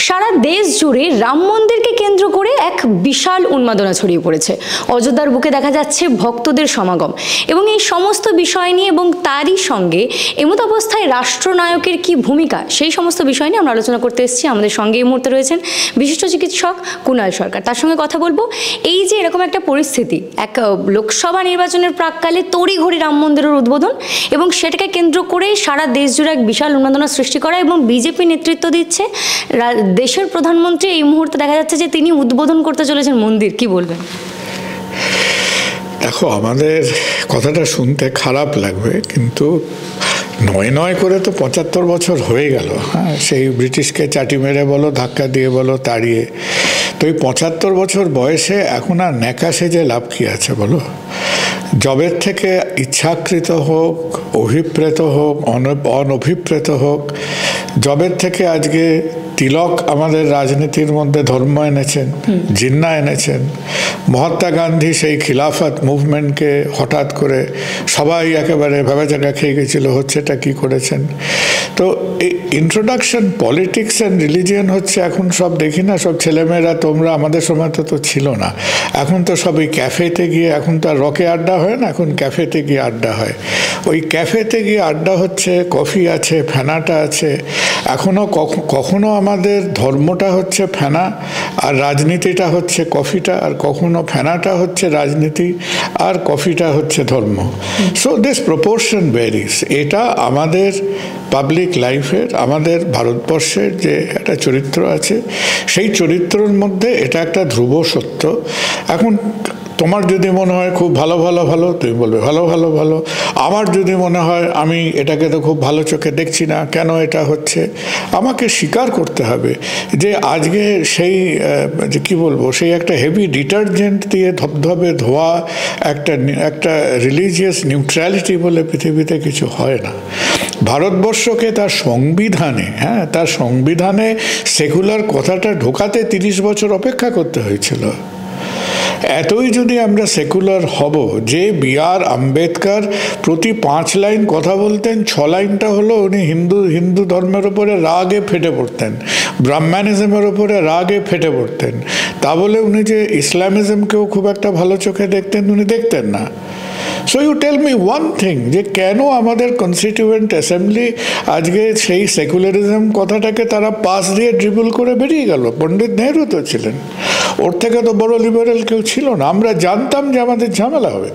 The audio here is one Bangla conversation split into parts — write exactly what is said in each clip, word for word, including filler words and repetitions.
সারা দেশ জুড়ে রাম মন্দিরকে কেন্দ্র করে এক বিশাল উন্মাদনা ছড়িয়ে পড়েছে। অযোধ্যার বুকে দেখা যাচ্ছে ভক্তদের সমাগম এবং এই সমস্ত বিষয় নিয়ে এবং তারই সঙ্গে এমত অবস্থায় রাষ্ট্রনায়কের কি ভূমিকা, সেই সমস্ত বিষয় নিয়ে আমরা আলোচনা করতে এসেছি। আমাদের সঙ্গে এই মুহূর্তে রয়েছেন বিশিষ্ট চিকিৎসক কুণাল সরকার, তার সঙ্গে কথা বলবো। এই যে এরকম একটা পরিস্থিতি, এক লোকসভা নির্বাচনের প্রাককালে তড়িঘড়ি রাম মন্দিরের উদ্বোধন এবং সেটাকে কেন্দ্র করে সারা দেশ জুড়ে এক বিশাল উন্মাদনা সৃষ্টি করা এবং বিজেপি নেতৃত্ব দিচ্ছে দেশের প্রধানমন্ত্রী। এই মুহূর্তে দেখা যাচ্ছে যে তিনি উদ্বোধন করতে চলেছেন মন্দির, কি বলবেন? দেখো, আমাদের কথাটা শুনতে খারাপ লাগবে, কিন্তু নয় নয় করে তো পঁচাত্তর বছর হয়ে গেল। হ্যাঁ, সেই ব্রিটিশকে চাটি মেরে বলো, ধাক্কা দিয়ে বলো, তাড়িয়ে। তো এই পঁচাত্তর বছর বয়সে এখন আর ন্যাকা সেজে লাভ কি আছে বলো? জবের থেকে ইচ্ছাকৃত হোক, অভিপ্রেত হোক, অনভিপ্রেত হোক, জবের থেকে আজকে তিলক আমাদের রাজনীতির মধ্যে ধর্ম এনেছেন, জিন্না এনেছেন। মহাত্মা গান্ধী সেই খিলাফত মুভমেন্টকে হঠাৎ করে সবাই একেবারে ভেবে জায়গা খেয়ে গেছিল, হচ্ছেটা কি করেছেন। তো এই ইন্ট্রোডাকশন পলিটিক্স অ্যান্ড রিলিজিয়ন হচ্ছে এখন সব দেখি না, সব ছেলেমেয়েরা, তোমরা আমাদের সময় তো তো ছিল না, এখন তো সব ওই ক্যাফেতে গিয়ে, এখন তো আর রকে আড্ডা হয় না, এখন ক্যাফেতে গিয়ে আড্ডা হয়। ওই ক্যাফেতে গিয়ে আড্ডা হচ্ছে, কফি আছে, ফেনাটা আছে। এখনও কখনো আমাদের ধর্মটা হচ্ছে ফেনা আর রাজনীতিটা হচ্ছে কফিটা, আর কখনো ফেনাটা হচ্ছে রাজনীতি আর কফিটা হচ্ছে ধর্ম। So this proportion varies. এটা আমাদের পাবলিক লাইফের, আমাদের ভারতবর্ষের যে একটা চরিত্র আছে, সেই চরিত্রের মধ্যে এটা একটা ধ্রুব সত্য। এখন তোমার যদি মনে হয় খুব ভালো ভালো ভালো, তুমি বলবে ভালো ভালো ভালো। আমার যদি মনে হয় আমি এটাকে তো খুব ভালো চোখে দেখছি না, কেন এটা হচ্ছে, আমাকে স্বীকার করতে হবে যে আজকে সেই যে কী বলবো, সেই একটা হেভি ডিটারজেন্ট দিয়ে ধবধবে ধোয়া একটা একটা রিলিজিয়াস নিউট্রালিটি বলে পৃথিবীতে কিছু হয় না। ভারতবর্ষকে তার সংবিধানে, হ্যাঁ, তার সংবিধানে সেকুলার কথাটা ঢোকাতে তিরিশ বছর অপেক্ষা করতে হয়েছিল। এতই যদি আমরা সেকুলার হব যে বি আর আম্বেদকর প্রতি পাঁচ লাইন কথা বলতেন, ছ লাইনটা হলো উনি হিন্দু হিন্দু ধর্মের ওপরে রাগে ফেটে পড়তেন, ব্রাহ্মণিজমের ওপরে রাগে ফেটে পড়তেন, তা বলে উনি যে ইসলামিজমকেও খুব একটা ভালো চোখে দেখতেন, উনি দেখতেন না। So you tell me one thing, যে কেন আমাদের কনস্টিটিউয়েন্ট অ্যাসেম্বলি আজকে সেই সেকুলারিজম কথাটাকে তারা পাস দিয়ে ড্রিবল করে বেরিয়ে গেল। পণ্ডিত নেহরু তো ছিলেন, ওর থেকে তো বড় লিবারেল কেউ ছিল না। আমরা জানতাম যে আমাদের ঝামেলা হবে।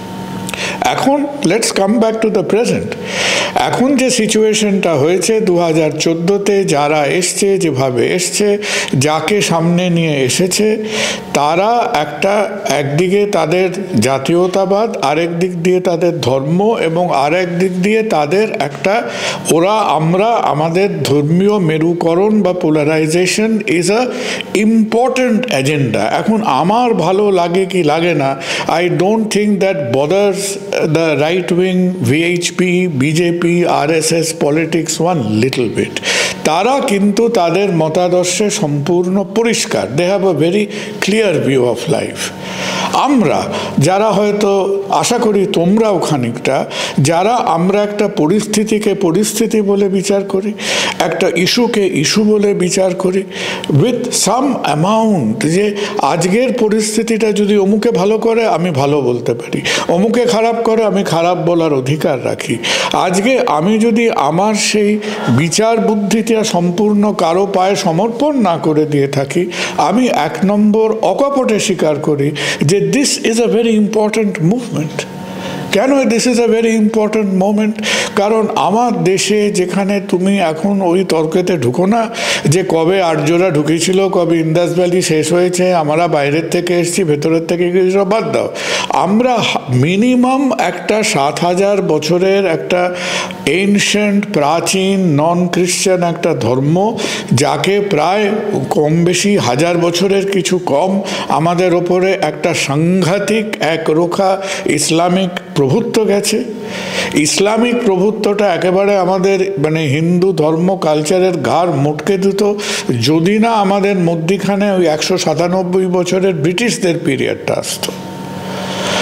এখন let's come back to the present. এখন যে সিচুয়েশনটা হয়েছে দু হাজার চোদ্দোতে, যারা এসছে, যেভাবে এসছে, যাকে সামনে নিয়ে এসেছে, তারা একটা একদিকে তাদের জাতীয়তাবাদ, আরেক দিক দিয়ে তাদের ধর্ম, এবং আরেক দিক দিয়ে তাদের একটা ওরা আমরা আমাদের ধর্মীয় মেরুকরণ বা polarisation is a important agenda. এখন আমার ভালো লাগে কি লাগে না, I don't think that bothers the right wing V H P, B J P, R S S politics one little bit. তারা কিন্তু তাদের মতাদর্শে সম্পূর্ণ পরিষ্কার। they have a very clear view of life. আমরা যারা হয়তো, আশা করি তোমরাও খানিকটা, যারা আমরা একটা পরিস্থিতিকে পরিস্থিতি বলে বিচার করি, একটা ইস্যুকে ইস্যু বলে বিচার করি উইথ সাম অ্যামাউন্ট, যে আজকের পরিস্থিতিটা যদি অমুকে ভালো করে আমি ভালো বলতে পারি, অমুকে খারাপ করে আমি খারাপ বলার অধিকার রাখি। আজকে আমি যদি আমার সেই বিচার বুদ্ধিটা সম্পূর্ণ কারো পায়ে সমর্পণ না করে দিয়ে থাকি, আমি এক নম্বর অকপটে স্বীকার করি যে this is a very important movement. কেন this is a very important moment? কারণ আমার দেশে, যেখানে তুমি এখন ওই তর্কেতে ঢুকো না যে কবে আর্যরা ঢুকেছিল, কবে ইন্দাস ভ্যালি শেষ হয়েছে, আমরা বাইরের থেকে এসেছি, ভেতরের থেকে গিয়েছি, বাদ দাও। আমরা মিনিমাম একটা সাত হাজার বছরের একটা এনশিয়েন্ট, প্রাচীন, নন খ্রিশ্চান একটা ধর্ম, যাকে প্রায় কম বেশি হাজার বছরের কিছু কম আমাদের ওপরে একটা সাংঘাতিক একরোখা ইসলামিক প্রভুত্ব গেছে। ইসলামিক প্রভুত্বটা একেবারে আমাদের মানে হিন্দু ধর্ম কালচারের ঘাড় মোটকে দিত, যদি না আমাদের মধ্যিখানে ওই একশো সাতানব্বই বছরের ব্রিটিশদের পিরিয়ডটা আসতো।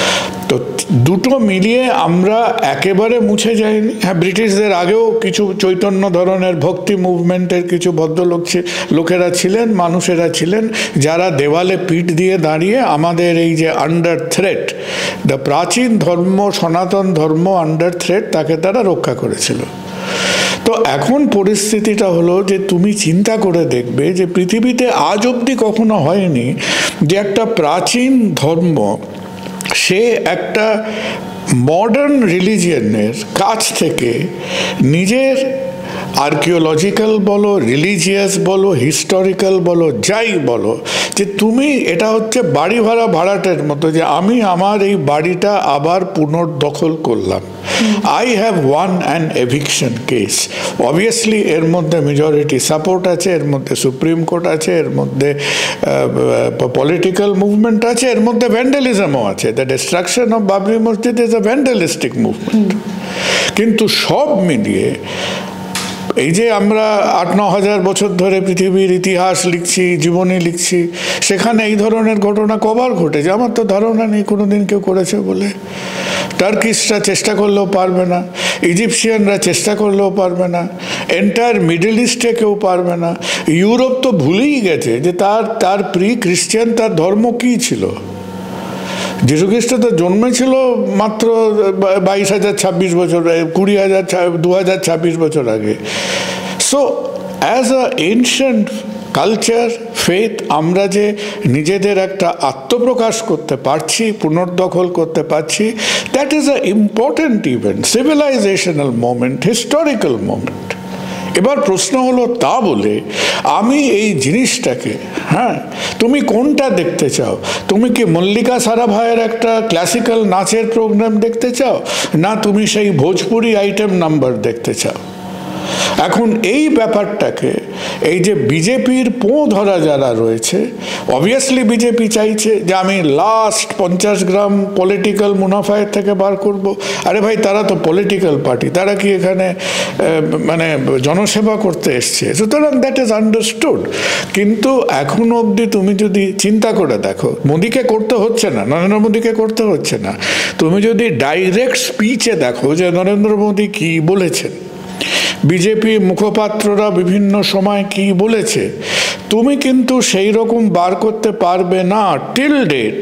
তো দুটো মিলিয়ে আমরা একেবারে মুছে যাইনি। হ্যাঁ, ব্রিটিশদের আগেও কিছু চৈতন্য ধরনের ভক্তি মুভমেন্টের কিছু ভদ্রলোক লোকেরা ছিলেন, মানুষেরা ছিলেন, যারা দেওয়ালে পিঠ দিয়ে দাঁড়িয়ে আমাদের এই যে আন্ডার থ্রেট, দ্য প্রাচীন ধর্ম, সনাতন ধর্ম আন্ডার থ্রেট, তাকে তারা রক্ষা করেছিল। তো এখন পরিস্থিতিটা হলো যে তুমি চিন্তা করে দেখবে যে পৃথিবীতে আজ অবধি কখনো হয়নি যে একটা প্রাচীন ধর্ম সে একটা মডার্ন রিলিজিয়নের কাছ থেকে নিজের আর্কিওলজিক্যাল বলো, রিলিজিয়াস বলো, হিস্টোরিক্যাল বলো, যাই বলো, যে তুমি এটা হচ্ছে বাড়ি ভাড়া ভাড়াটের মতো, যে আমি আমার এই বাড়িটা আবার পুনর্দখল করলাম। I have won an eviction case. Obviously এর মধ্যে মেজরিটি সাপোর্ট আছে, এর মধ্যে সুপ্রিম কোর্ট আছে, এর মধ্যে পলিটিক্যাল মুভমেন্ট আছে, এর মধ্যে ভ্যান্ডালিজমও আছে। দ্য ডিস্ট্রাকশন অফ বাবরি মসজিদ ইজ আ ভ্যান্ডালিস্টিক মুভমেন্ট। কিন্তু সব মিলিয়ে এই যে আমরা আট ন হাজার বছর ধরে পৃথিবীর ইতিহাস লিখছি, জীবনী লিখছি, সেখানে এই ধরনের ঘটনা কবার ঘটেছে আমার তো ধারণা নেই কোনোদিন কেউ করেছে বলে। টার্কিশরা চেষ্টা করলেও পারবে না, ইজিপশিয়ানরা চেষ্টা করলেও পারবে না, এন্টায়ার মিডল ইস্টে কেউ পারবে না। ইউরোপ তো ভুলেই গেছে যে তার তার প্রি খ্রিস্টান তার ধর্ম কী ছিল। যীশুখ্রিস্ট তো জন্মেছিল মাত্র বাইশ হাজার ছাব্বিশ বছর, কুড়ি হাজার দু হাজার ছাব্বিশ বছর আগে। So as a ancient culture, faith, আমরা যে নিজেদের একটা আত্মপ্রকাশ করতে পারছি, পুনর্দখল করতে পারছি, that is a important event, civilisational moment, historical moment. এবার প্রশ্ন হলো তা বলে আমি এই জিনিসটাকে, হ্যাঁ, তুমি কোনটা দেখতে চাও? তুমি কি মল্লিকা সারাভাইয়ের একটা ক্লাসিক্যাল নাচের প্রোগ্রাম দেখতে চাও, না তুমি সেই ভোজপুরি আইটেম নাম্বার দেখতে চাও? এখন এই ব্যাপারটাকে এই যে বিজেপির পোঁ ধরা যারা রয়েছে, অবভিয়াসলি বিজেপি চাইছে যে আমি লাস্ট পঞ্চাশ গ্রাম পলিটিক্যাল মুনাফায়ের থেকে বার করব। আরে ভাই, তারা তো পলিটিক্যাল পার্টি, তারা কি এখানে মানে জনসেবা করতে এসছে? সুতরাং দ্যাট ইজ আন্ডারস্টুড। কিন্তু এখনো অবধি তুমি যদি চিন্তা করে দেখো, মোদিকে করতে হচ্ছে না, নরেন্দ্র মোদিকে করতে হচ্ছে না, তুমি যদি ডাইরেক্ট স্পিচে দেখো যে নরেন্দ্র মোদি কি বলেছেন, বিজেপি মুখপাত্ররা বিভিন্ন সময় কি বলেছে, তুমি কিন্তু সেই রকম বার করতে পারবে না টিল ডেট।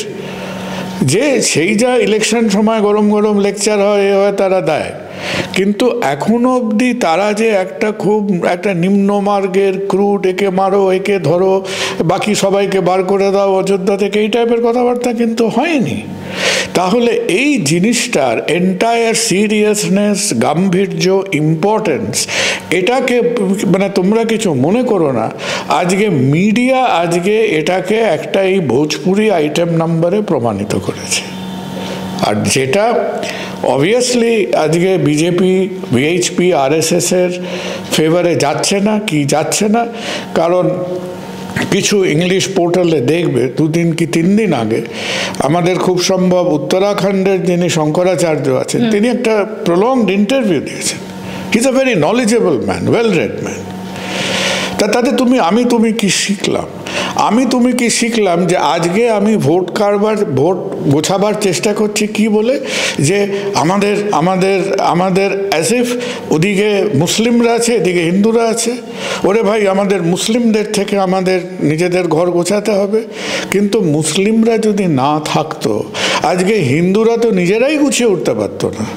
যে সেই যা ইলেকশন সময় গরম গরম লেকচার হয়, এ হয়, তারা দেয়, কিন্তু এখনো অবধি তারা যে একটা খুব একটা নিম্নমার্গের ক্রুড, একে মারো, একে ধরো, বাকি সবাইকে বার করে দাও অযোধ্যা থেকে, এই টাইপের কথাবার্তা কিন্তু হয়নি। তাহলে এই জিনিসটার এন্টায়ার সিরিয়াসনেস, গাম্ভীর্য, ইম্পর্টেন্স, এটাকে মানে তোমরা কিছু মনে করো না, আজকে মিডিয়া আজকে এটাকে একটা এই ভোজপুরি আইটেম নাম্বারে প্রমাণিত করেছে। আর যেটা অবভিয়াসলি আজকে বিজেপি, ভিএইচপি, আরএসএস এর ফেভারে যাচ্ছে না। কি যাচ্ছে না? কারণ কিছু ইংলিশ পোর্টালে দেখবে দুদিন কি তিন দিন আগে আমাদের খুব সম্ভব উত্তরাখণ্ডের যিনি শঙ্করাচার্য আছেন, তিনি একটা প্রলংড ইন্টারভিউ দিয়েছেন। He is a very knowledgeable man, well read man. তা তাতে তুমি আমি তুমি কি শিখলাম? আমি তুমি কি শিখলাম যে আজকে আমি ভোট কারবার ভোট গোছাবার চেষ্টা করছি কি বলে, যে আমাদের আমাদের আমাদের অ্যাজ ইফ ওদিকে মুসলিমরা আছে, এদিকে হিন্দুরা আছে। ওরে ভাই, আমাদের মুসলিমদের থেকে আমাদের নিজেদের ঘর গোছাতে হবে। কিন্তু মুসলিমরা যদি না থাকতো, আজকে হিন্দুরা তো নিজেরাই গুছিয়ে উঠতে পারতো না।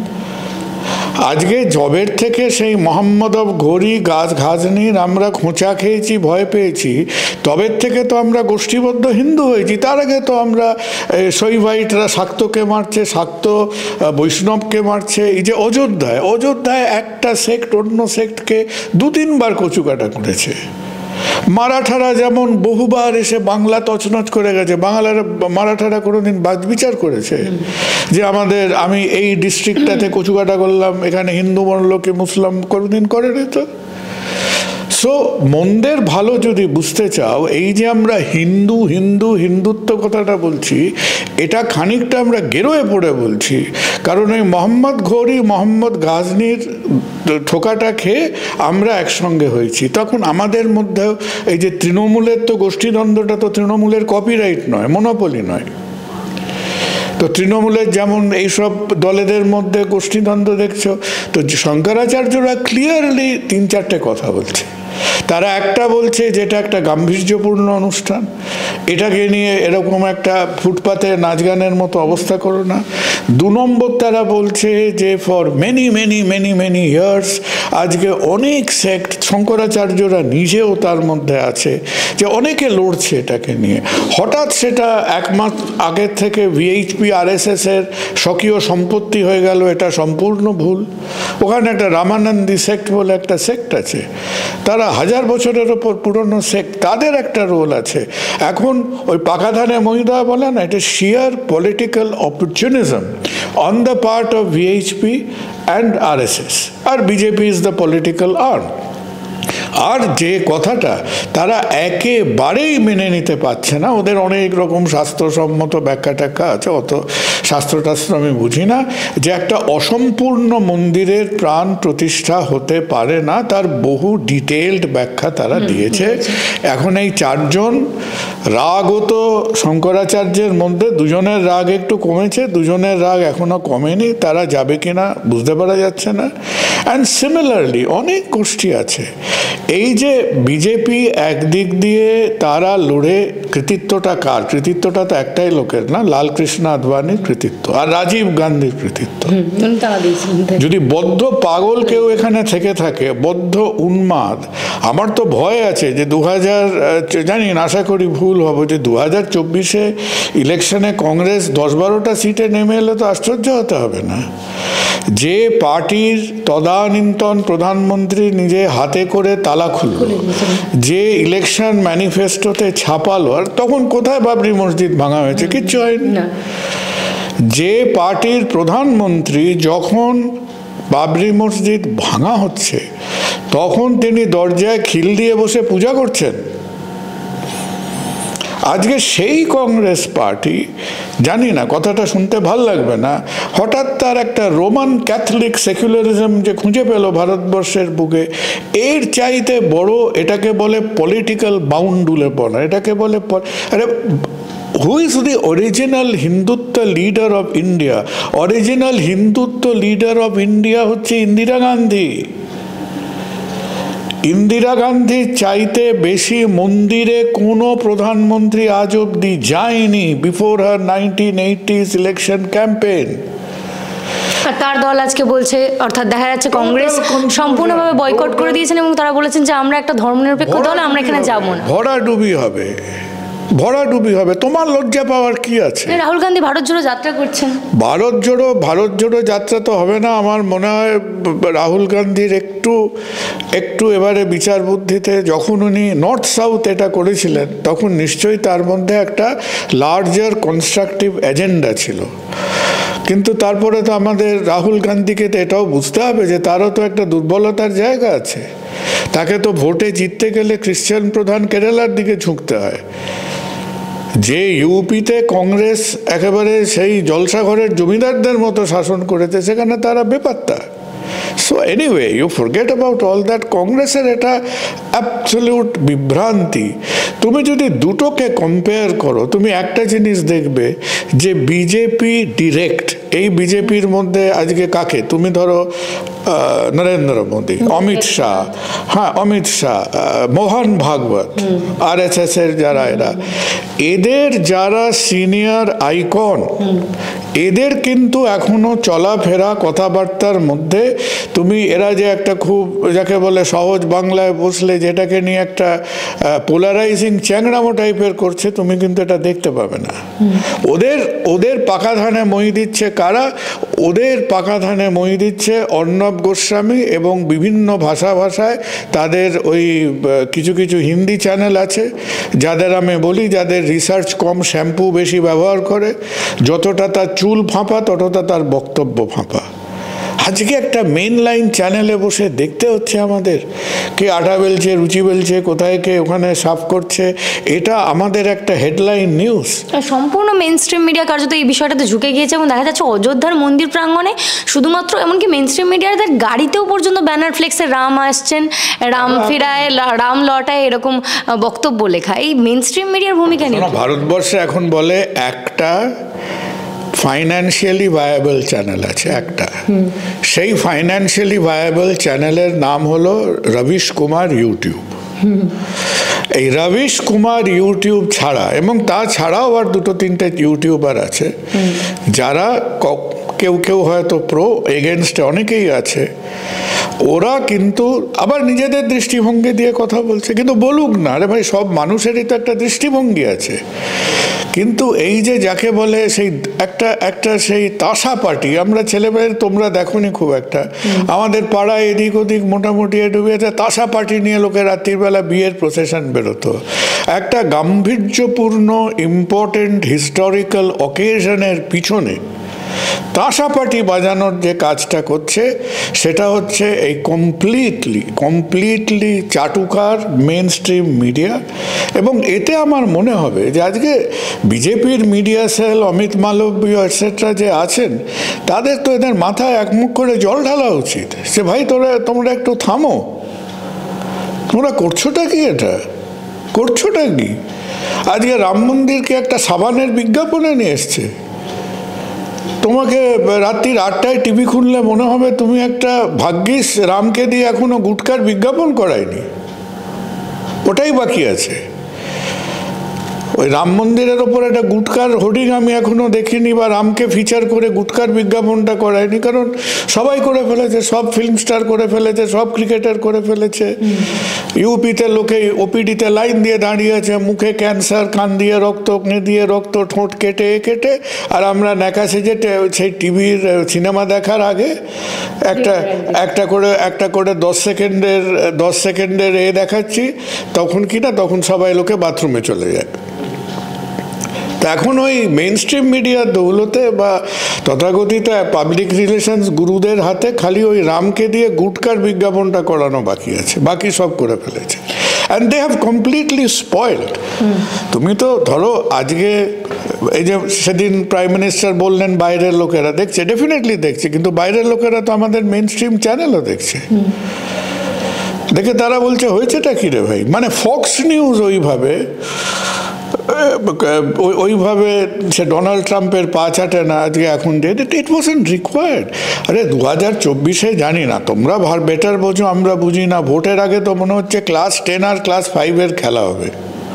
আজকে জবের থেকে সেই মোহাম্মদ অফ ঘড়ি, গাছ ঘাজনির আমরা খোঁচা খেয়েছি, ভয় পেয়েছি, তবের থেকে তো আমরা গোষ্ঠীবদ্ধ হিন্দু হয়েছি। তার আগে তো আমরা শৈবাইটরা শাক্তকে মারছে, শাক্ত বৈষ্ণবকে মারছে। এই যে অযোধ্যায় অযোধ্যায় একটা সেক্ট অন্য সেক্টকে দু তিনবার কচুকাটা করেছে। মারাঠারা যেমন বহুবার এসে বাংলা তছনছ করে গেছে, বাংলার মারাঠারা কোনোদিন বাদ বিচার করেছে যে আমাদের আমি এই ডিস্ট্রিক্টটাতে কচুকাটা করলাম, এখানে হিন্দু মরল কি মুসলিম কোনোদিন করে নি তো। সো মন্দের ভালো যদি বুঝতে চাও, এই যে আমরা হিন্দু হিন্দু হিন্দুত্ব কথাটা বলছি, এটা খানিকটা আমরা গেরোয়ে পড়ে বলছি। কারণ এই মোহাম্মদ ঘড়ি, মোহাম্মদ গাজনির ঠোকাটা খেয়ে আমরা একসঙ্গে হয়েছি। তখন আমাদের মধ্যেও এই যে তৃণমূলের তো গোষ্ঠীদ্বন্দ্বটা তো তৃণমূলের কপিরাইট নয়, মনোপলি নয়। তো তৃণমূলের যেমন এইসব দলেদের মধ্যে গোষ্ঠীদ্বন্দ্ব দেখছো, তো শঙ্করাচার্যরা ক্লিয়ারলি তিন চারটে কথা বলছে। তারা একটা বলছে যেটা একটা গাম্ভীর্যপূর্ণ অনুষ্ঠান, এটাকে নিয়ে এরকম একটা ফুটপাতে নাচ গানের মতো অবস্থা করো না। দু নম্বর তারা বলছে যে for many many many many years আজকে অনেক সেক্ট, শঙ্করাচার্যরা নিজেও তার মধ্যে আছে, যে অনেকে লড়ছে এটাকে নিয়ে। হঠাৎ সেটা এক মাস আগের থেকে ভিএইচপি আরএসএস এর স্বকীয় সম্পত্তি হয়ে গেল, এটা সম্পূর্ণ ভুল। ওখানে একটা রামানন্দী সেক্ট বলে একটা সেক্ট আছে, তারা হাজার বছরের ওপর পুরনো সেক্ট, তাদের একটা রোল আছে। এখন ওই পাকা ধানে মহিদা বলে না, এটা sheer political opportunism on the part of VHP and RSS, আর BJP is the political arm. আর যে কথাটা তারা একেবারেই মেনে নিতে পারছে না, ওদের অনেক রকম শাস্ত্রসম্মত ব্যাখ্যা ট্যাখ্যা আছে, অত শাস্ত্রটাস্ত্র আমি বুঝি না, যে একটা অসম্পূর্ণ মন্দিরের প্রাণ প্রতিষ্ঠা হতে পারে না, তার বহু ডিটেইলড ব্যাখ্যা তারা দিয়েছে। এখন এই চারজন রাগত শঙ্করাচার্যের মধ্যে দুজনের রাগ একটু কমেছে, দুজনের রাগ এখনো কমেনি, তারা যাবে কিনা বুঝতে পারা যাচ্ছে না। অ্যান্ড সিমিলারলি অনেক গোষ্ঠী আছে। এই যে বিজেপি একদিক দিয়ে তারা লড়ে, কৃতিত্বটা কার? কৃতিত্বটা তো একটাই লোকের না, লালকৃষ্ণ আদবানির কৃতিত্ব আর রাজীব গান্ধীর কৃতিত্ব। যদি বদ্ধ পাগল কেউ এখানে থেকে থাকে, বদ্ধ উন্মাদ, আমার তো ভয় আছে যে দু হাজার জানি না, আশা করি ভুল হবো, যে দু হাজার চব্বিশে ইলেকশনে কংগ্রেস দশ বারোটা সিটে নেমে এলে তো আশ্চর্য হতে হবে না। যে পার্টির তদানীন্তন প্রধানমন্ত্রী নিজে হাতে করে তালা খুলল, যে ইলেকশন ম্যানিফেস্টোতে ছাপালো, আর তখন কোথায় বাবরি মসজিদ ভাঙা হয়েছে? কিচ্ছু হয়নি। যে পার্টির প্রধানমন্ত্রী যখন বাবরি মসজিদ ভাঙা হচ্ছে তখন তিনি দরজায় খিল দিয়ে বসে পূজা করছেন। আজকে সেই কংগ্রেস পার্টি, জানি না কথাটা শুনতে ভাল লাগবে না, হঠাৎ তার একটা রোমান ক্যাথলিক সেকুলারিজম যে খুঁজে পেল ভারতবর্ষের বুকে, এর চাইতে বড়, এটাকে বলে পলিটিক্যাল বাউন্ডুলে পড়া, এটাকে বলে আরে who is the original Hindutva leader of India? Original Hindutva leader of India হচ্ছে ইন্দিরা গান্ধী। ইন্দিরা গান্ধী চাইতে বেশি মন্দিরে কোনো প্রধানমন্ত্রী আজ অব্দি যায়নি before her nineteen eighties election campaign. তার দল আজকে বলছে, অর্থাৎ দেখা যাচ্ছে কংগ্রেস সম্পূর্ণভাবে বয়কট করে দিয়েছেন এবং তারা বলেছেন যে আমরা একটা ধর্মনিরপেক্ষ দল, আমরা এখানে যাব না। ভরাডুবি হবে, ভরাডুবি হবে। তোমার লজ্জা পাওয়ার কি আছে? রাহুল গান্ধী ভারত জোড়ো যাত্রা করছেন। ভারত জোড়ো ভারত জোড়ো যাত্রা তো হবে না। আমার মনে হয় রাহুল গান্ধীর একটু একটু এবারে বিচার বুদ্ধিতে, যখন উনি নর্থ সাউথ এটা করেছিলেন তখন নিশ্চয়ই তার মধ্যে একটা লার্জার কনস্ট্রাকটিভ এজেন্ডা ছিল। কিন্তু তারপরে তো আমাদের রাহুল গান্ধীকে তো এটাও বুঝতে হবে যে তারও তো একটা দুর্বলতার জায়গা আছে। তাকে তো ভোটে জিততে গেলে খ্রিশ্চান প্রধান কেরালার দিকে ঝুঁকতে হয়। যে ইউপিতে কংগ্রেস একেবারে সেই জলসাঘরের জমিদারদের মতো শাসন করেছে, সেখানে তারা বেপাত্তা। So anyway, you forget about all that. কংগ্রেসের এটা অ্যাবসলিউট বিভ্রান্তি। তুমি যদি দুটোকে কম্পেয়ার করো, তুমি একটা জিনিস দেখবে যে বিজেপি ডিরেক্ট, এই বিজেপির মধ্যে আজকে কাকে তুমি ধরো, নরেন্দ্র মোদী, অমিত শাহ, হ্যাঁ Amit Shah, Mohan Bhagwat, R S S এর যারা, এরা এদের যারা সিনিয়র আইকন, এদের কিন্তু এখনো চলাফেরা কথাবার্তার মধ্যে তুমি, এরা যে একটা খুব যাকে বলে সহজ বাংলায় বসলে যেটাকে নিয়ে একটা পোলারাইজিং চ্যাংড়ামো টাইপের করছে, তুমি কিন্তু এটা দেখতে পাবে না। ওদের ওদের পাকা ধানে মই দিচ্ছে কারা? ওদের পাকা ধানে মই দিচ্ছে অর্ণব গোস্বামী এবং বিভিন্ন ভাষা ভাষায় তাদের ওই কিছু কিছু হিন্দি চ্যানেল আছে, যাদের আমি বলি যাদের রিসার্চ কম, শ্যাম্পু বেশি ব্যবহার করে, যতটা তার চুল ফাঁপা ততটা তার বক্তব্য ফাঁপা। আজকে একটা মেন লাইন চ্যানেলে বসে দেখতে হচ্ছে আমাদের, কে আটা বেলছে, রুচি বেলছে, কোথায় কে ওখানে সাফ করছে, এটা আমাদের একটা হেডলাইন নিউজ। সম্পূর্ণ মেন স্ট্রিম মিডিয়া কার্যত এই বিষয়টাতে ঝুঁকে গিয়েছে এবং দেখা যাচ্ছে অযোধ্যার মন্দির প্রাঙ্গণে শুধুমাত্র, এমনকি মেন স্ট্রিম মিডিয়াদের গাড়িতেও পর্যন্ত ব্যানার ফ্লেক্সে রাম আসছেন, রাম ফিরায়, রাম লটায়, এরকম বক্তব্য লেখা। এই মেন স্ট্রিম মিডিয়ার ভূমিকা নিয়ে ভারতবর্ষে এখন বলে একটা ফাইন্যান্সিয়ালি ভায়াবল চ্যানেল আছে একটা, সেই ফাইন্যান্সিয়ালি ভায়াবল চ্যানেলের নাম হলো রবিশ কুমার ইউটিউব। এই রবিশ কুমার ইউটিউব ছাড়া, এবং তাছাড়াও আর দুটো তিনটে ইউটিউবার আছে যারা কেউ কেউ হয়তো প্রো এগেনস্টে অনেকেই আছে, ওরা কিন্তু আবার নিজেদের দৃষ্টিভঙ্গি দিয়ে কথা বলছে। কিন্তু বলুক না, আরে ভাই, সব মানুষেরই তো একটা দৃষ্টিভঙ্গি আছে। কিন্তু এই যে যাকে বলে সেই একটা একটা সেই তাসা পার্টি, আমরা ছেলেমেয়ের, তোমরা দেখোনি খুব একটা, আমাদের পাড়ায় এদিক ওদিক মোটামুটি ডুবিয়েছে তাসা পার্টি নিয়ে লোকে রাত্রিবেলা বিয়ের প্রসেশন বেরোতো। একটা গাম্ভীর্যপূর্ণ ইম্পর্টেন্ট হিস্টোরিক্যাল অকেশনের পিছনে তাসা পার্টি বাজানোর যে কাজটা করছে সেটা হচ্ছে এই কমপ্লিটলি কমপ্লিটলি চাটুকার মেন স্ট্রিম মিডিয়া। এবং এতে আমার মনে হবে যে আজকে বিজেপির media cell, Amit Malviya etcetera যে আছেন, তাদের তো এদের মাথায় একমুখ করে জল ঢালা উচিত যে ভাই তোরা তোমরা একটু থামো, তোমরা করছোটা কি, এটা করছোটা কি? আজকে রাম মন্দিরকে একটা সাবানের বিজ্ঞাপনে নিয়ে এসছে। তোমাকে রাত্রির আটটায় টিভি খুললে মনে হবে তুমি একটা ভাগ্যিস রামকে দিয়ে এখনো গুটকার বিজ্ঞাপন করায়নি, ওটাই বাকি আছে। ওই রাম মন্দিরের ওপর একটা গুটকার হোর্ডিং আমি এখনো দেখিনি, বা রামকে ফিচার করে গুটকার বিজ্ঞাপনটা করায়নি, কারণ সবাই করে ফেলেছে, সব ফিল্ম স্টার করে ফেলেছে, সব ক্রিকেটার করে ফেলেছে। ইউপিতে লোকে ওপিডিতে লাইন দিয়ে দাঁড়িয়ে আছে, মুখে ক্যান্সার, কান দিয়ে রক্ত, অগ্নি দিয়ে রক্ত, ঠোঁট কেটে কেটে, আর আমরা ন্যাকা সেজে সেই টিভির সিনেমা দেখার আগে একটা একটা করে একটা করে দশ সেকেন্ডের দশ সেকেন্ডের এ দেখাচ্ছি, তখন কি না, তখন সবাই লোকে বাথরুমে চলে যায়। তা এখন ওই মেইন স্ট্রিম মিডিয়ার দৌলতে বা তথাকথিত পাবলিক রিলেশনস গুরুদের হাতে খালি ওই রামকে দিয়ে গুটকার বিজ্ঞাপনটা করানো বাকি আছে, বাকি সব করে ফেলেছে। And they have completely spoiled. তুমি তো ধরো আজকে এই যে সেদিন প্রাইম মিনিস্টার বললেন বাইরের লোকেরা দেখছে, ডেফিনেটলি দেখছে, কিন্তু বাইরের লোকেরা তো আমাদের মেইন স্ট্রিম চ্যানেলও দেখছে। দেখে তারা বলছে হয়েছেটা কি রে ভাই, মানে ফক্স নিউজ ওইভাবে ওইভাবে সে ডোনাল্ড ট্রাম্পের পা চাটে না আজকে এখন ডেট, ইট ওয়াজন্ট রিকোয়ার্ড। আরে দু হাজার চব্বিশে জানি না, তোমরা ভার বেটার বোঝো, আমরা বুঝি না, ভোটের আগে তো মনে হচ্ছে ক্লাস টেন আর ক্লাস ফাইভের খেলা হবে।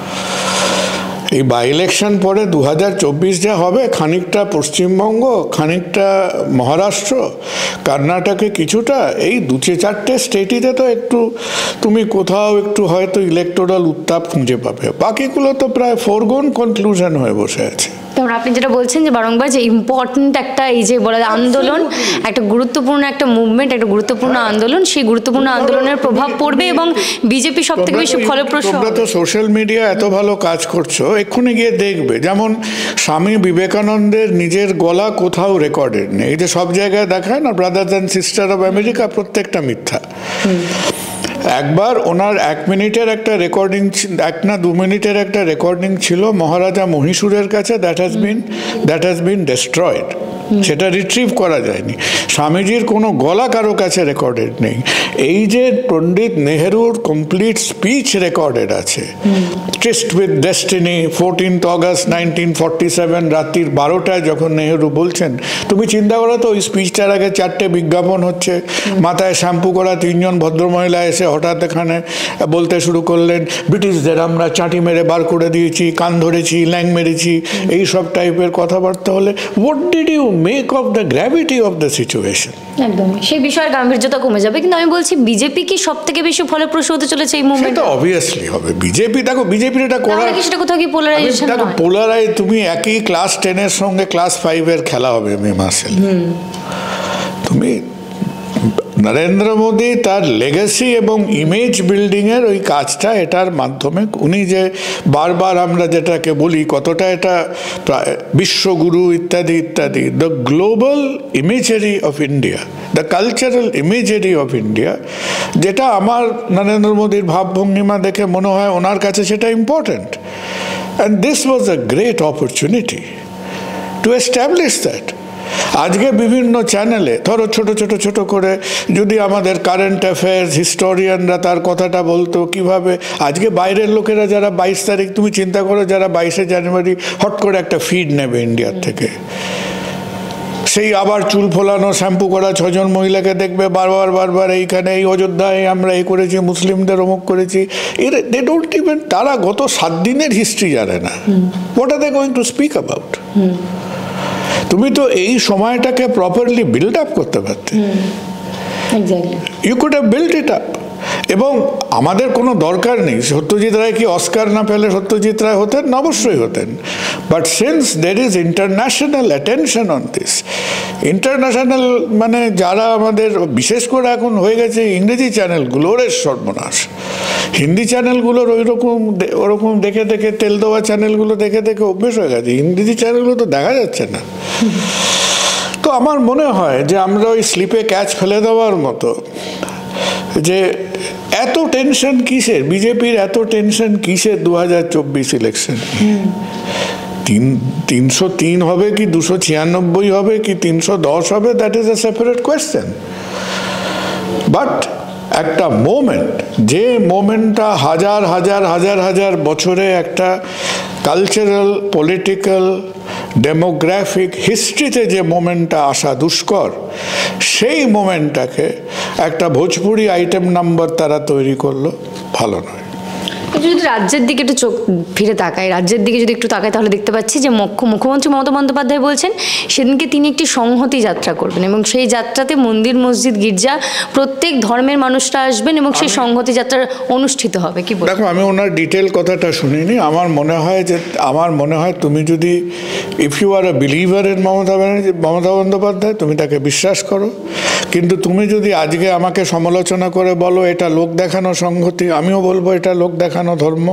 এই বাই ইলেকশন পরে দু হাজার চব্বিশ যা হবে, খানিকটা পশ্চিমবঙ্গ, খানিকটা মহারাষ্ট্র, কর্ণাটকে কিছুটা, এই দু চারটে স্টেটিতে তো একটু তুমি কোথাও একটু হয়তো ইলেকটোরাল উত্তাপ খুঁজে পাবে, বাকিগুলো তো প্রায় ফোরগোন কনক্লুশন হয়ে বসে আছে। তারপর আপনি যেটা বলছেন যে বারংবার যে ইম্পর্টেন্ট একটা এই যে বলা আন্দোলন, একটা গুরুত্বপূর্ণ একটা মুভমেন্ট, একটা গুরুত্বপূর্ণ আন্দোলন, সেই গুরুত্বপূর্ণ আন্দোলনের প্রভাব পড়বে এবং বিজেপি সব থেকে বেশি ফলপ্রসূ। তোমরা তো সোশ্যাল মিডিয়া এত ভালো কাজ করছো, এক্ষুনি গিয়ে দেখবে, যেমন স্বামী বিবেকানন্দের নিজের গলা কোথাও রেকর্ডেড নেই, এই যে সব জায়গায় দেখায় না brothers and sister of America, প্রত্যেকটা মিথ্যা। একবার ওনার এক মিনিটের একটা রেকর্ডিং, এক না দু মিনিটের একটা রেকর্ডিং ছিল মহারাজা মহীশূরের কাছে, that has been that has been destroyed, সেটা রিট্রিভ করা যায়নি। স্বামীজির কোনো গলা কারো কাছে রেকর্ডেড নেই। এই যে পণ্ডিত নেহেরুর কমপ্লিট স্পিচ রেকর্ডেড আছে, tryst with destiny, fourteenth August nineteen forty seven, রাত্রির বারোটায় যখন নেহেরু বলছেন, তুমি চিন্তা করো তো ওই স্পিচটার আগে চারটে বিজ্ঞাপন হচ্ছে, মাথায় শ্যাম্পু করা তিনজন ভদ্রমহিলা এসে হঠাৎ এখানে বলতে শুরু করলেন, ব্রিটিশদের আমরা চাঁটি মেরে বার করে দিয়েছি, কান ধরেছি, ল্যাং মেরেছি, এইসব টাইপের কথাবার্তা হলে what did you make of the gravity of the situation? একদম সেই বিষয়ের গাম্ভীর্যতা কমে যাবে। কিন্তু আমি বলছি বিজেপি কি সব থেকে বেশি ফলপ্রসূ হতে চলেছে এই মুভমেন্ট? সেটা অবভিয়াসলি হবে। বিজেপি দেখো, বিজেপির এটা করা, সেটা কোথাও কি পোলারাইজেশন দেখো, পোলারাই তুমি একই ক্লাস টেনের সঙ্গে ক্লাস ফাইভের খেলা হবে মে মাসে। তুমি নরেন্দ্র মোদী তার লেগাসি এবং ইমেজ বিল্ডিংয়ের ওই কাজটা, এটার মাধ্যমে উনি যে বারবার আমরা যেটাকে বলি কতটা এটা বিশ্বগুরু ইত্যাদি ইত্যাদি, the global imagery of India, the cultural imagery of India, যেটা আমার নরেন্দ্র মোদীর ভাবভঙ্গিমা দেখে মনে হয় ওনার কাছে সেটা important. And this was a great opportunity to establish that. আজকে বিভিন্ন চ্যানেলে ধরো ছোট ছোট ছোট করে যদি আমাদের কারেন্ট অ্যাফেয়ার্স হিস্টোরিয়ানরা তার কথাটা বলতো কিভাবে, আজকে বাইরের লোকেরা যারা বাইশ তারিখ, তুমি চিন্তা করো যারা বাইশে জানুয়ারি হট করে একটা ফিড নেবে ইন্ডিয়ার থেকে, সেই আবার চুল ফোলানো শ্যাম্পু করা ছজন মহিলাকে দেখবে বারবার বারবার এইখানে এই অযোধ্যায় আমরা এই করেছি, মুসলিমদের অমুক করেছি। এর দে ডোন্ট ইভেন, তারা গত সাত দিনের হিস্ট্রি জানে না। What are they going to speak about? তুমি তো এই সময়টাকে প্রপারলি বিল্ড আপ করতে পারতে। You could have build it up. এবং আমাদের কোনো দরকার নেই সত্যজিৎ রায় কি অস্কার না পেলে সত্যজিৎ রায় হতেন, অবশ্যই হতেন। But since there is international attention on this, international মানে যারা আমাদের বিশেষ করে এখন হয়ে গেছে ইংরেজি চ্যানেলগুলোর সর্বনাশ, হিন্দি চ্যানেলগুলোর ওই রকম ওরকম দেখে দেখে তেল দেওয়া চ্যানেলগুলো দেখে দেখে অভ্যেস হয়ে গেছে, ইংরেজি চ্যানেলগুলো তো দেখা যাচ্ছে না। তো আমার মনে হয় যে আমরা ওই স্লিপে ক্যাচ ফেলে দেওয়ার মতো, যে এত টেনশন কিসের, বিজেপির এত টেনশন কিসের দু হাজার চব্বিশ ইলেকশন? তিন তিনশো তিন হবে কি দুশো ছিয়ানব্বই হবে কি তিনশো দশ হবে, that is a separate question. But একটা মোমেন্ট, যে মোমেন্টটা হাজার হাজার হাজার হাজার বছরে একটা কালচারাল, পলিটিক্যাল, ডেমোগ্রাফিক হিস্ট্রিতে যে মোমেন্টটা আসা দুষ্কর, সেই মোমেন্টটাকে একটা ভোজপুরি আইটেম নাম্বার তারা তৈরি করলো, ভালো নয়। যদি রাজ্যের দিকে একটু চোখ ফিরে তাকাই, রাজ্যের দিকে যদি একটু তাকাই তাহলে দেখতে পাচ্ছি যে মুখ্যমন্ত্রী মমতা বন্দ্যোপাধ্যায় বলছেন সেদিনকে তিনি একটি সংহতি যাত্রা করবেন এবং সেই যাত্রাতে মন্দির, মসজিদ, গির্জা প্রত্যেক ধর্মের মানুষরা আসবেন এবং সেই সংহতি যাত্রা অনুষ্ঠিত হবে। কি বলবেন? দেখো, আমি ওনার ডিটেল কথাটা শুনিনি। আমার মনে হয় যে আমার মনে হয় তুমি যদি if you are a believer in Mamata Banerjee Mamata Bandyopadhyay, তুমি তাকে বিশ্বাস করো, কিন্তু তুমি যদি আজকে আমাকে সমালোচনা করে বলো এটা লোক দেখানো সংহতি, আমিও বলবো এটা লোক দেখানো ধর্ম।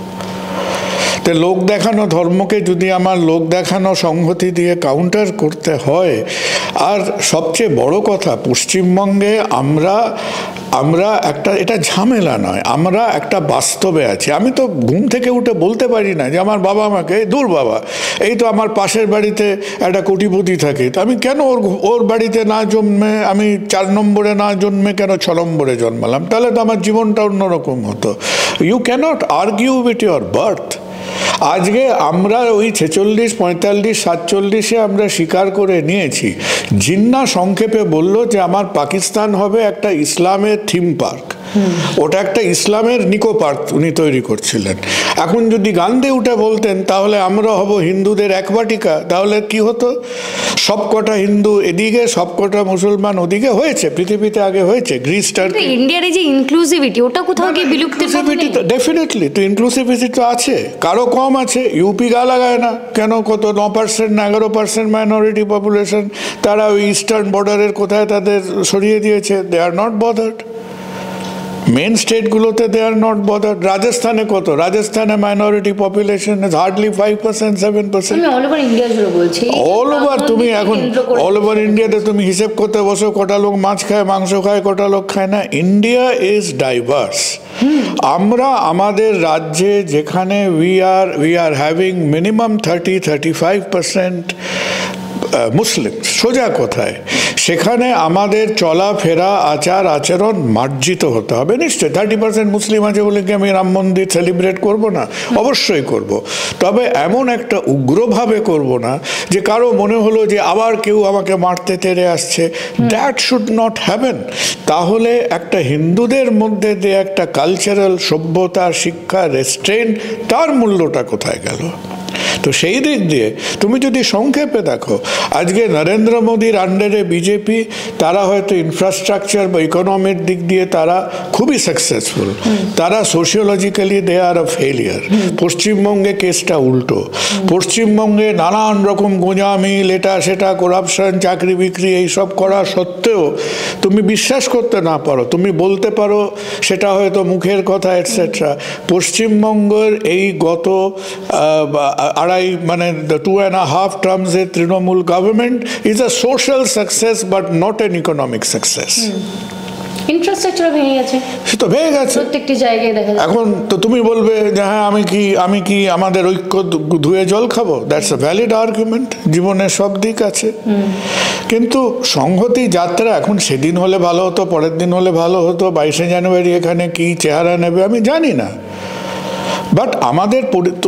তো লোক দেখানো ধর্মকে যদি আমার লোক দেখানো সংহতি দিয়ে কাউন্টার করতে হয়, আর সবচেয়ে বড় কথা পশ্চিমবঙ্গে আমরা আমরা একটা, এটা ঝামেলা নয়, আমরা একটা বাস্তবে আছি। আমি তো ঘুম থেকে উঠে বলতে পারি না যে আমার বাবা আমাকে, দূর বাবা, এই তো আমার পাশের বাড়িতে একটা কোটিপতি থাকে, তো আমি কেন ওর ওর বাড়িতে না জন্মে, আমি চার নম্বরে না জন্মে কেন ছ নম্বরে জন্মালাম? তাহলে তো আমার জীবনটা অন্যরকম হতো। You can't argue with your birth. আজকে আমরা ওই ছেচল্লিশ, পঁয়তাল্লিশ, সাতচল্লিশে আমরা স্বীকার করে নিয়েছি। জিন্না সংক্ষেপে বলল যে আমার পাকিস্তান হবে একটা ইসলামের থিম পার্ক, ওটা একটা ইসলামের নিকো পার্ক উনি তৈরি করছিলেন। এখন যদি গান্ধী উঠে বলতেন তাহলে আমরা হব হিন্দুদের একবাটিকা, তাহলে কি হতো? সবকটা হিন্দু এদিকে, সবকটা মুসলমান ওদিকে হয়েছে, পৃথিবীতে আগে হয়েছে। গ্রিস, টার্কি, ইন্ডিয়ার এই যে ইনক্লুসিভিটি, ওটা কোথাও গিয়ে বিলুপ্তির পথে নেই। ডেফিনেটলি তো ইনক্লুসিভিটি তো আছে, কারো কম আছে। ইউপি গা লাগায় না কেন? কত ন পার্সেন্ট না এগারো পার্সেন্ট মাইনরিটি পপুলেশন, তারা ওই ইস্টার্ন বর্ডারের কোথায় তাদের সরিয়ে দিয়েছে। They are not bothered. Main স্টেটগুলোতে দে আর নট বদার্ড। রাজস্থানে কত? রাজস্থানে minority population is hardly five percent seven percent. All over India জুড়ে বলছি, অল ওভার তুমি এখন অল ওভার ইন্ডিয়াতে তুমি হিসেব করতে বসো কটা লোক মাছ খায়, মাংস খায়, কটা লোক খায় না। India is diverse. আমরা আমাদের রাজ্যে যেখানে we are we are having minimum thirty thirty five percent Muslim, সোজা কথায়, সেখানে আমাদের চলাফেরা, আচার আচরণ মার্জিত হতে হবে। নিশ্চয়ই থার্টি পার্সেন্ট মুসলিম আছে বলে কি আমি রাম মন্দির সেলিব্রেট করবো না? অবশ্যই করব। তবে এমন একটা উগ্রভাবে করব না যে কারো মনে হলো যে আবার কেউ আমাকে মারতে তেড়ে আসছে। That should not happen. তাহলে একটা হিন্দুদের মধ্যে যে একটা কালচারাল সভ্যতা, শিক্ষা, রেস্ট্রেন্ট, তার মূল্যটা কোথায় গেল? তো সেই দিক দিয়ে তুমি যদি সংক্ষেপে দেখো, আজকে নরেন্দ্র মোদীর আন্ডারে বিজেপি, তারা হয়তো ইনফ্রাস্ট্রাকচার বা ইকোনমির দিক দিয়ে তারা খুবই সাকসেসফুল, তারা সোশিওলজিক্যালি দে আর আ ফেলিয়ার। পশ্চিমবঙ্গে কেসটা উল্টো। পশ্চিমবঙ্গে নানান রকম গোঁজামিল, এটা সেটা, করাপশন, চাকরি বিক্রি, এইসব করা সত্ত্বেও তুমি বিশ্বাস করতে না পারো, তুমি বলতে পারো সেটা হয়তো মুখের কথা এটসেট্রা, পশ্চিমবঙ্গের এই গত আড়াই মানে টু অ্যান্ড হাফ টার্মসের Trinamool government is a social success but not an economic success. Infrastructure ভেঙে গেছে, সে তো ভেঙে গেছে প্রত্যেকটি জায়গায় দেখা যাচ্ছে। এখন তো তুমি বলবে যে হ্যাঁ আমি কি আমি কি আমাদের ঐক্য ধুয়ে জল খাবো? That's a valid argument. জীবনের সব দিক আছে, কিন্তু সংহতি যাত্রা এখন সেদিন হলে ভালো হতো, পরের দিন হলে ভালো হতো, বাইশে জানুয়ারি এখানে কি চেহারা নেবে আমি জানি না। বাট আমাদের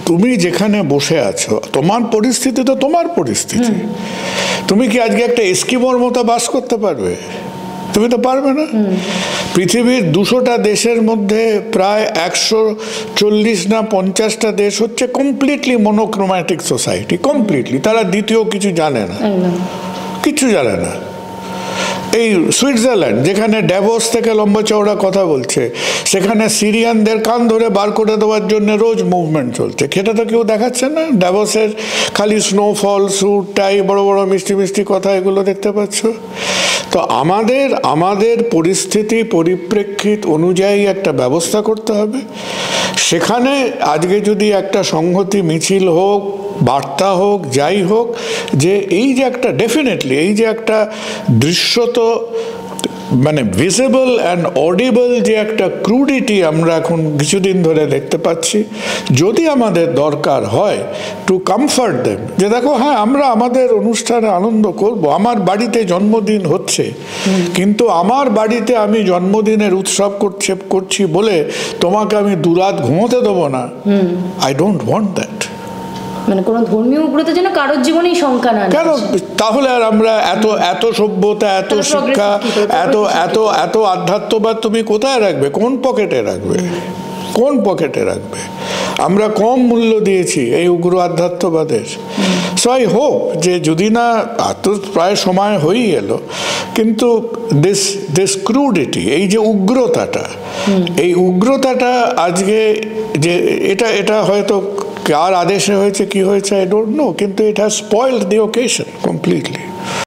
তুমি যেখানে বসে আছো তোমার পরিস্থিতি তো তোমার পরিস্থিতি, তুমি কি আজকে একটা এস্কিমোর মতো বাস করতে পারবে? তুমি তো পারবে না। পৃথিবীর দুশোটা দেশের মধ্যে প্রায় একশো চল্লিশ না পঞ্চাশটা দেশ হচ্ছে কমপ্লিটলি মনোক্রোম্যাটিক সোসাইটি, কমপ্লিটলি। তারা দ্বিতীয় কিছু জানে না, কিছু জানে না। এই সুইজারল্যান্ড যেখানে ড্যাভোস থেকে লম্বা চওড়া কথা বলছে, সেখানে সিরিয়ানদের কান ধরে বার করে দেওয়ার জন্য রোজ মুভমেন্ট চলছে। সেটা তো কেউ দেখাচ্ছে না। ড্যাভোসের খালি স্নোফল, স্যুট, টাই, বড় বড় মিষ্টি মিষ্টি কথা, এগুলো দেখতে পাচ্ছ। তো আমাদের আমাদের পরিস্থিতি পরিপ্রেক্ষিত অনুযায়ী একটা ব্যবস্থা করতে হবে। সেখানে আজকে যদি একটা সংহতি মিছিল হোক, বার্তা হোক, যাই হোক, যে এই যে একটা ডেফিনেটলি এই যে একটা দৃশ্যত মানে ভিজিবল অ্যান্ড অডিবল যে একটা ক্রুডিটি আমরা এখন কিছুদিন ধরে দেখতে পাচ্ছি, যদি আমাদের দরকার হয় টু কমফর্ট দেম, যে দেখো হ্যাঁ আমরা আমাদের অনুষ্ঠানে আনন্দ করব, আমার বাড়িতে জন্মদিন হচ্ছে, কিন্তু আমার বাড়িতে আমি জন্মদিনের উৎসব করছে করছি বলে তোমাকে আমি দুরাত ঘুমোতে দেবো না। I don't want that. মানে কোনো ধর্মীয় উগ্রতা যেন কারোর জীবনেই শঙ্কা না। কেন? তাহলে আর আমরা এত এত সভ্যতা, এত শিক্ষা, এত এত এত আধ্যাত্মবাদ তুমি কোথায় রাখবে? কোন পকেটে রাখবে? কোন পকেটে রাখবে? আমরা কম মূল্য দিয়েছি এই উগ্র আধ্যাত্মবাদের। সো আই হোপ যে যদি না, এত প্রায় সময় হয়েই এলো, কিন্তু দিস দিস ক্রুডিটি, এই যে উগ্রতাটা, এই উগ্রতাটা আজকে যে এটা এটা হয়তো কার আদেশে হয়েছে, কি হয়েছে, আই ডোন্ট নো, কিন্তু it has spoiled the occasion completely.